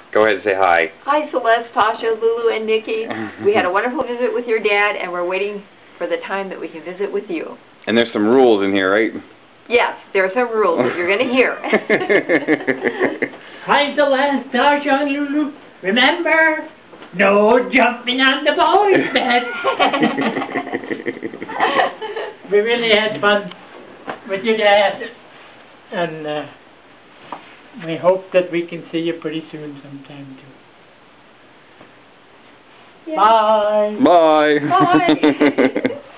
Go ahead and say hi. Hi, Celeste, Tasha, Lulu, and Nikki. We had a wonderful visit with your dad, and we're waiting for the time that we can visit with you. And there's some rules in here, right? Yes, there are some rules that you're going to hear. Hi, Celeste, Tasha, and Lulu. Remember, no jumping on the boys' bed. We really had fun with your dad, and we hope that we can see you pretty soon sometime too. Yeah. Bye. Bye. Bye.